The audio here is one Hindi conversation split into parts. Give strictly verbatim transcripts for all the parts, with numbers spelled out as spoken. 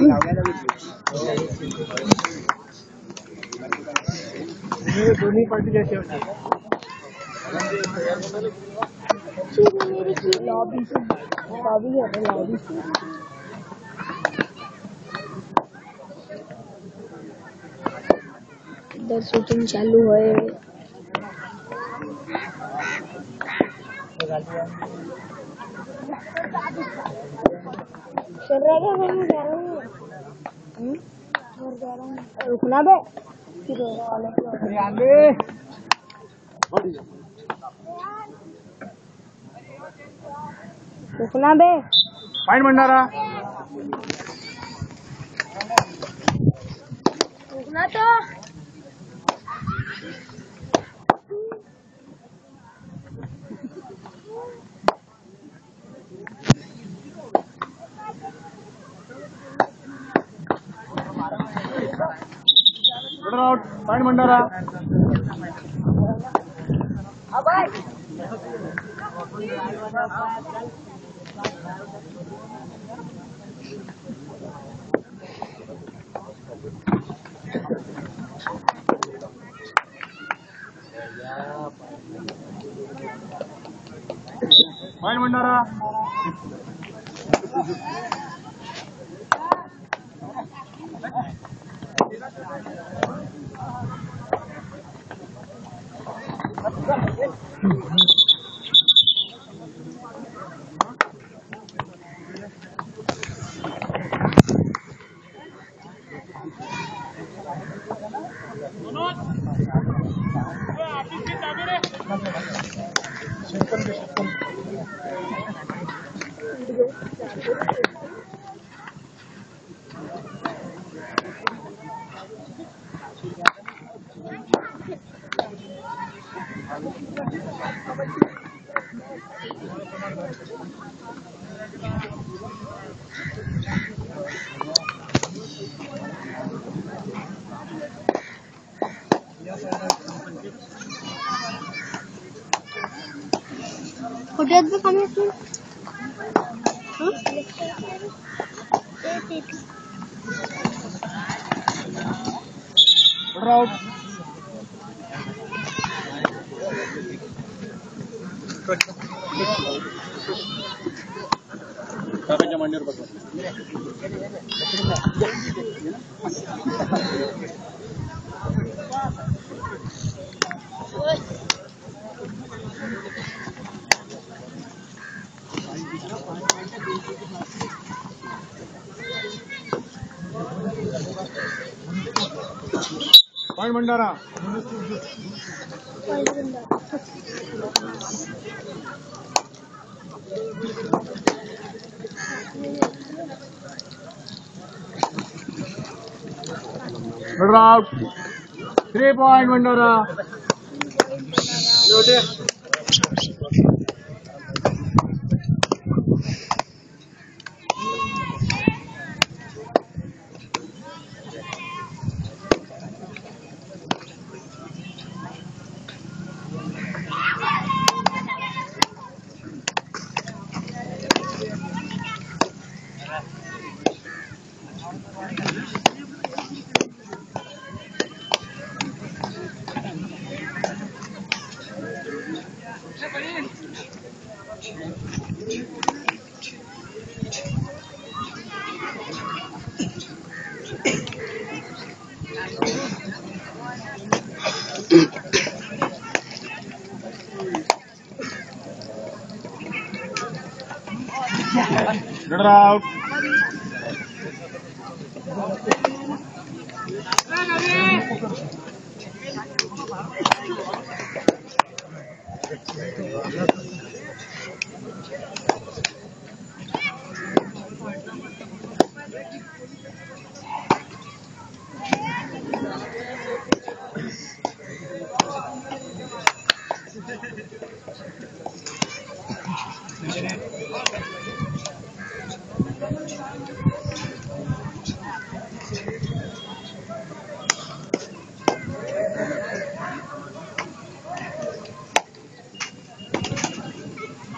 दोनों पार्टी जैसे होती है। लॉबी से लॉबी है ना लॉबी से इधर शूटिंग चालू है। चल रहा है मैं जा रहा हूँ घर जा रहा हूँ रुकना बे फिर वाले रुकना बे फाइन भंडारा रुकना तो out fine Bhandara fine Bhandara hotel पे खाने से आउट काकाच्या मांडीवर बसवा fine Bhandara out three point Bhandara Runner out.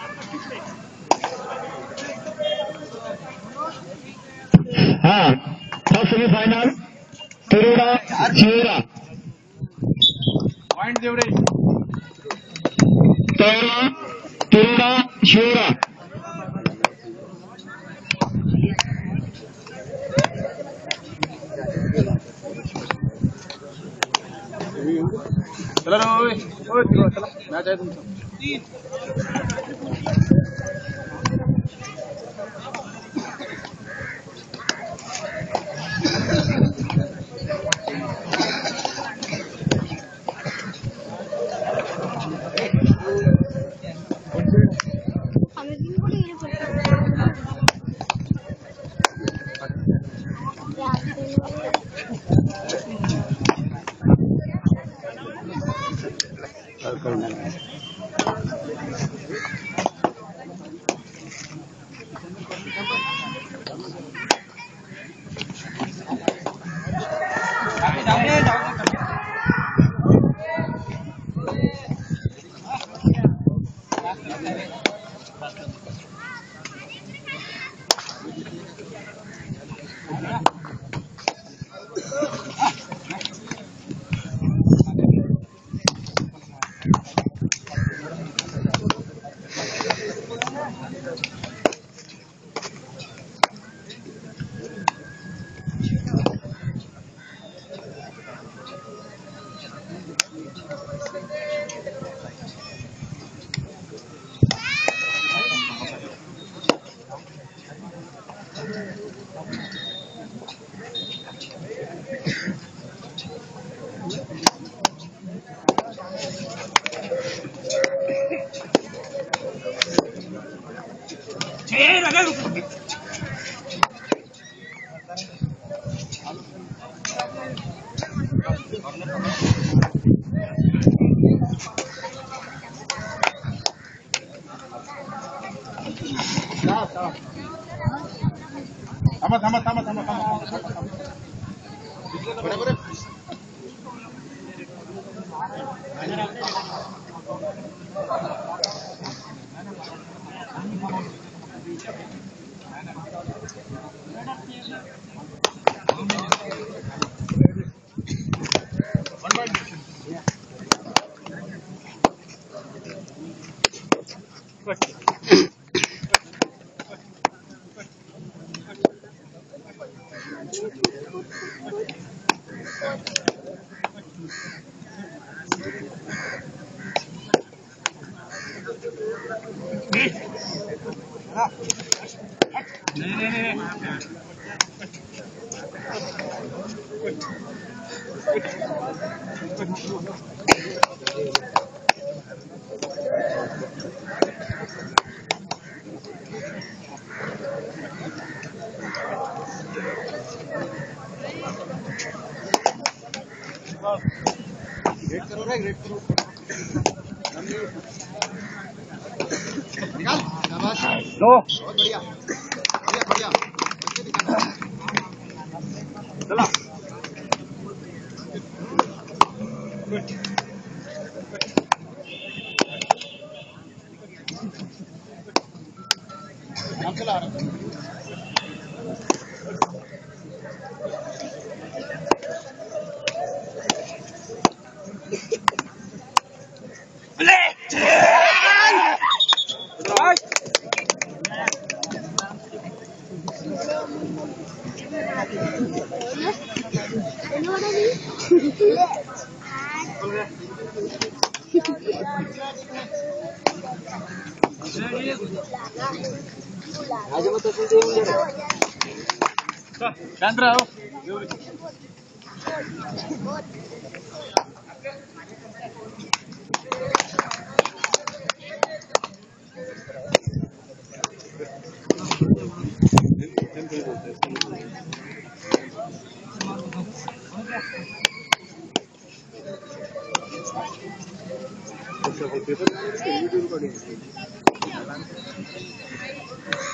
हाँ सेमीफाइनल तिरुड़ा शिवरा पॉइंट देवरे तेरा तिरुड़ा शिवरा चला ना ओए ओए चला मैच है तुमसे थांबा थांबा थांबा थांबा थांबा बरोबर ग्रेट करो रे ग्रेट करो निकाल शाबाश लो बहुत बढ़िया बढ़िया बढ़िया चला हम चला रहे शांत रहो पेपर